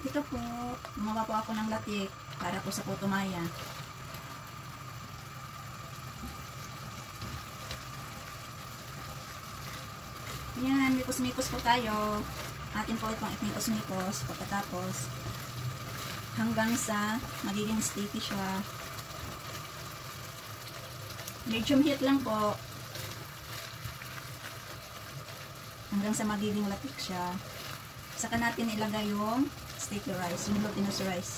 Ito po, gumawa po ako ng latik para po sa putumaya. Yan, mikos-mikos po tayo. Atin po itong ikmikos-mikos pagkatapos hanggang sa magiging sticky siya. Medium heat lang po hanggang sa magiging latik siya. Saka natin ilagay yung sticky rice, yung glutinous rice.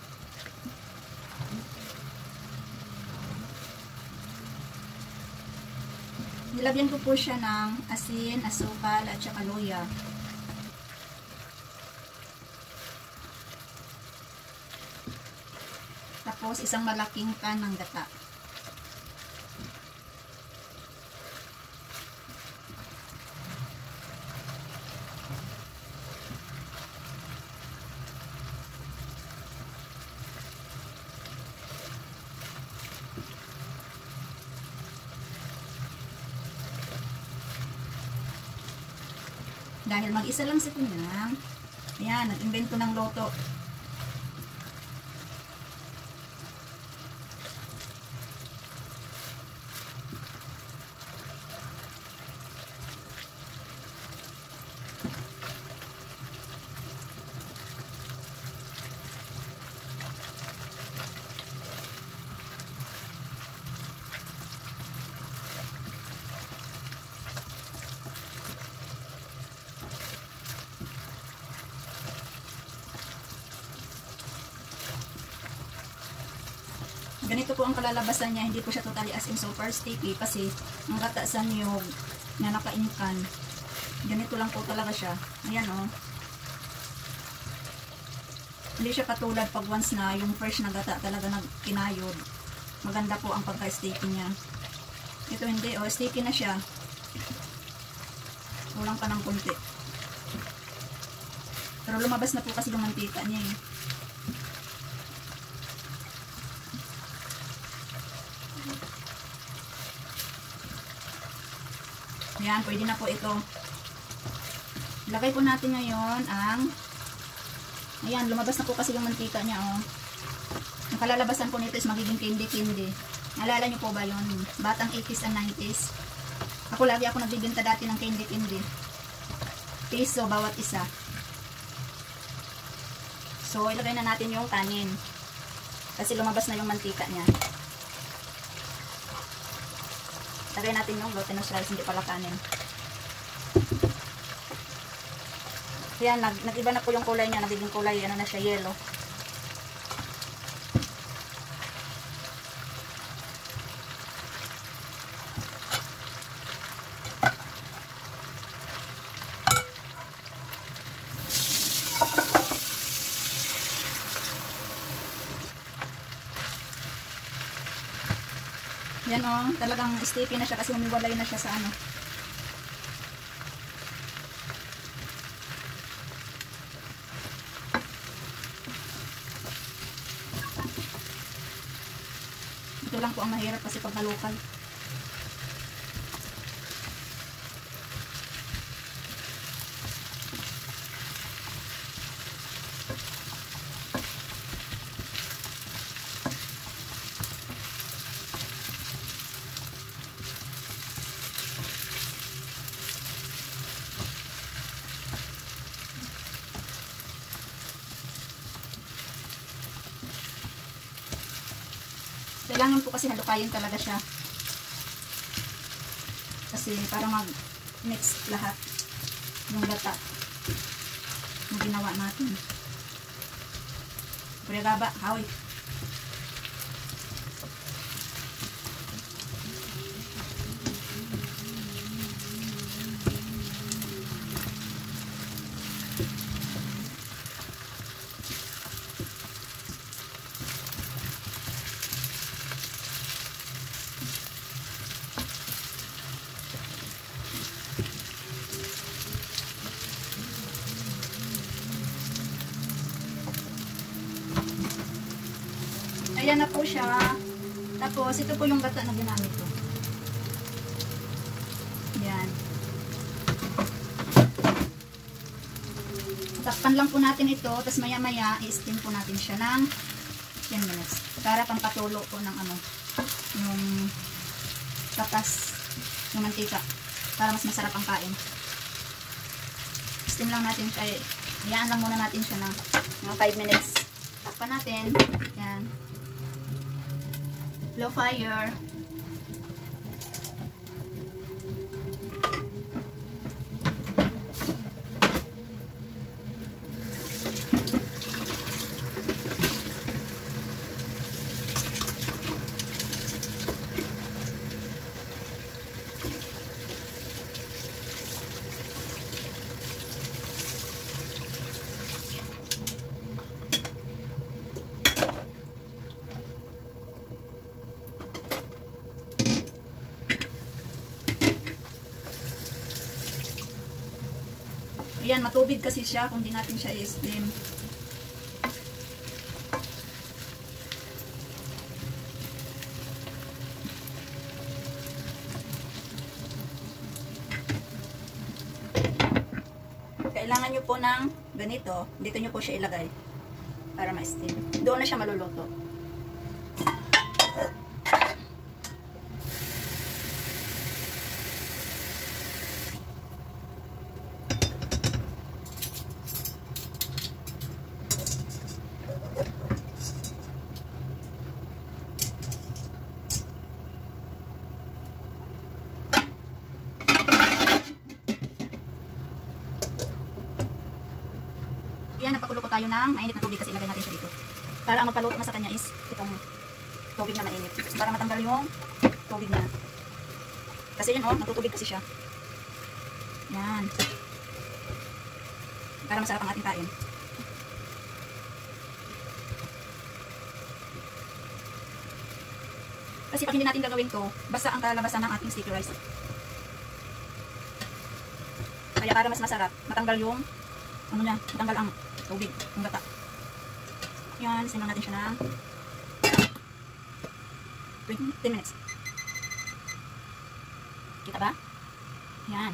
Nilagyan ko po siya ng asin, asukal, at saka luya. Tapos isang malaking pan ng gata. Dahil mag-isa lang si Kunyang, ayan, nag-invento ng loto. Ganito po ang kalalabasan niya, hindi po siya totally as in super sticky kasi ang gata sa niyog na nakainkan. Ganito lang po talaga siya. Ayan o. Hindi siya katulad pag once na yung fresh na gata talaga nagkinayod. Maganda po ang pagka-sticky niya. Ito hindi o, sticky na siya. Kulang pa ng kunti. Pero lumabas na po kasi yung mantika niya eh. Ayan, pwede na po ito. Lagay po natin ngayon ang, ayan, lumabas na po kasi yung mantika niya, oh. Ang kalalabasan po nito is magiging candy-candy. Naalala nyo po ba yun? Batang 80s and 90s. Ako lagi ako nagbibinta dati ng candy-candy. Piso bawat isa. So, ilagay na natin yung kanin. Kasi lumabas na yung mantika niya. Lagay natin yung glutinous rice, hindi pala kanin. Ayan, nag-iba na po yung kulay niya. Nagiging kulay, ano na siya, yellow. Yan o, talagang sticky na siya kasi humiwalay na siya sa ano. Ito lang po ang mahirap kasi pag nalukal. Kailangan po kasi halukayin talaga siya. Kasi para mag-mix lahat yung gata yung ginawa natin. Pregaba, hawi. Ayan na po siya. Tapos, ito po yung gata na ginamit ko. Ayan. Takpan lang po natin ito, tapos maya-maya i-steam po natin siya ng 10 minutes. Para pampatulo po ng ano, yung tatas ng mantika. Para mas masarap ang kain. Steam lang natin siya. Hayaan lang muna natin siya ng mga 5 minutes. Takpan natin. Yan. Low fire. Ayan, matubig kasi siya kung di natin siya i-steam. Kailangan nyo po ng ganito. Dito nyo po siya ilagay para ma-steam. Doon na siya maluluto. Yan, nagpakulo po tayo ng mainit na tubig kasi ilagay natin siya dito. Para ang magpaluto na sa kanya is itong tubig na mainit. Para matanggal yung tubig niya. Kasi yun oh, natutubig kasi siya. Yan. Para masarap ang ating kain. Kasi pag hindi natin gagawin to, basta ang kalabasan ng ating sticky rice. Kaya para mas masarap, matanggal yung ano niya, matanggal ang tubig, ang gata. Yan, simulan natin siya ng 10 minutes. Kita ba? Yan.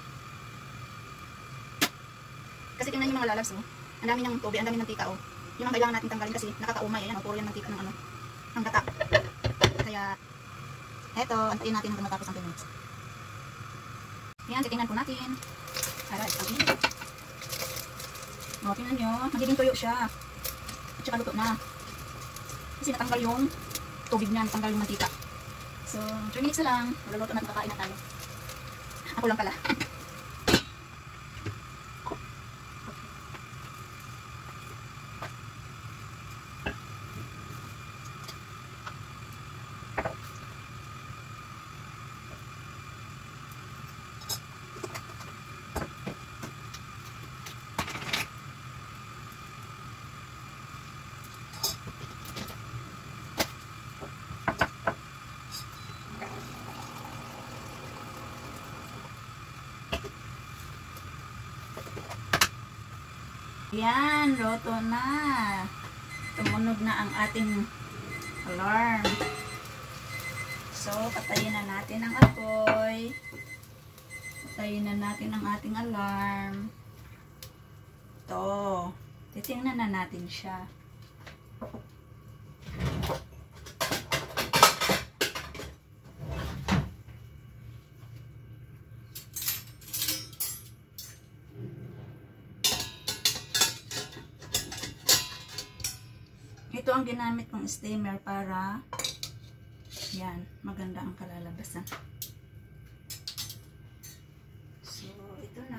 Kasi tingnan yung mga lalabs, oh. Ang dami ng tubig, ang dami ng tika, oh. Yung ang kailangan natin tanggalin kasi nakakaumay, ayan, oh, puro yan ng tika ng ano, ng gata. Kaya, eto, antayin natin hanggang matapos ang 10 minutes. Yan, titingnan po natin. Alright, ang init. O, tingnan nyo, magiging tuyo siya. At saka luto na. Kasi natanggal yung tubig niya, natanggal yung mantika. So, 3 minutes na lang. Maluluto na, kakain na tayo. Ako lang pala. Yan, luto na. Tumunog na ang ating alarm. So, patayin na natin ang apoy. Patayin na natin ang ating alarm. Ito. Titingnan na natin siya. Ito ang ginamit kong steamer para yan, maganda ang kalalabasan. So, ito na.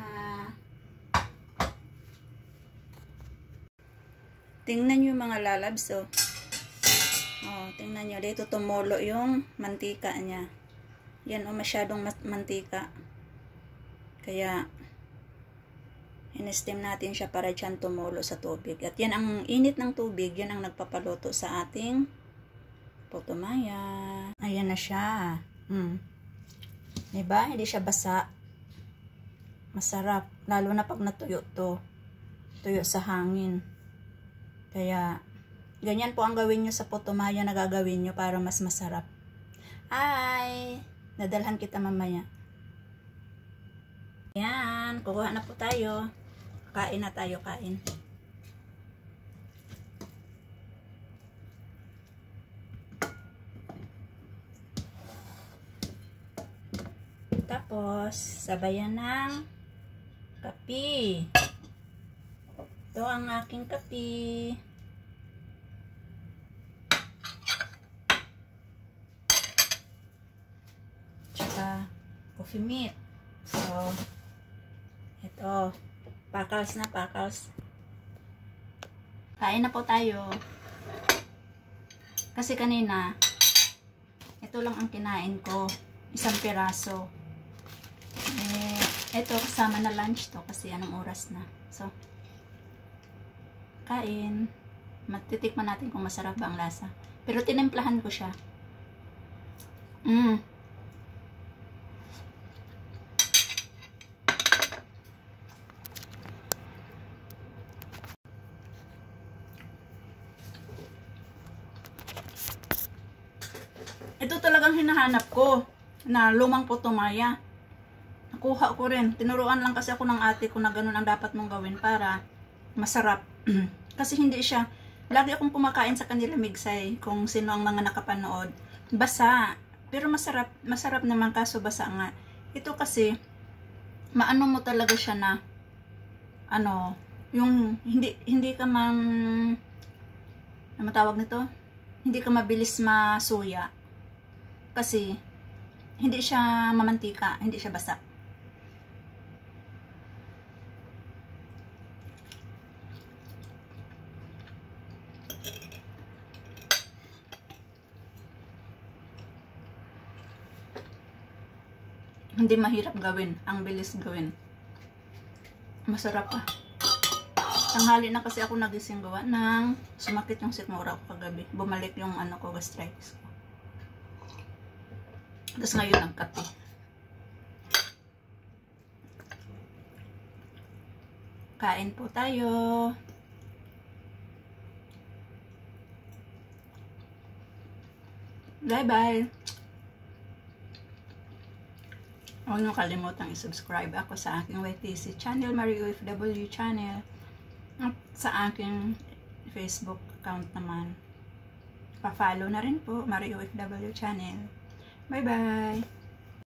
Tingnan nyo mga lalabs, oh. Oh, tingnan nyo, dito tumulo yung mantika niya. Yan, oh, masyadong mantika. Kaya, in-steam natin siya para dyan tumulo sa tubig. At yan, ang init ng tubig, yan ang nagpapaluto sa ating putumaya. Ayan na siya. Diba? Hindi siya basa. Masarap. Lalo na pag natuyo to. Tuyo sa hangin. Kaya, ganyan po ang gawin nyo sa putumaya na gagawin nyo para mas masarap. Ay! Nadalhan kita mamaya. Yan. Kukuha na po tayo. kain na tayo, kain. Tapos, sabayan ng kape. Ito ang aking kape. Tsaka, coffee meat. So, ito. Pakals na, pakals. Kain na po tayo. Kasi kanina, ito lang ang kinain ko. Isang piraso. Ito kasama na lunch to kasi anong oras na. So, kain. Matitikman natin kung masarap ba ang lasa. Pero tinimplahan ko siya. Ito talagang hinahanap ko na lumang putumaya. Nakuha ko rin. Tinuruan lang kasi ako ng ate ko na ganun ang dapat mong gawin para masarap. Kasi hindi siya, lagi akong kumakain sa kanila migsay kung sino ang mga nakapanood. Basa. Pero masarap. Masarap naman kaso basa nga. Ito kasi, maano mo talaga siya na, ano, yung hindi ka ano tawag nito? Hindi ka mabilis masuya. Kasi, hindi siya mamantika, hindi siya basa. Hindi mahirap gawin, ang bilis gawin. Masarap pa. Tanghali na kasi ako nagising gawa ng sumakit yung sikmura ko kagabi. Bumalik yung ano ko, gastritis ko. Tapos ngayon ang kape. Kain po tayo. Bye-bye. Huwag nyo kalimutang i-subscribe ako sa aking YTC channel, Marie OFW channel. At sa aking Facebook account naman. Pa-follow na rin po, Marie OFW channel. Bye-bye!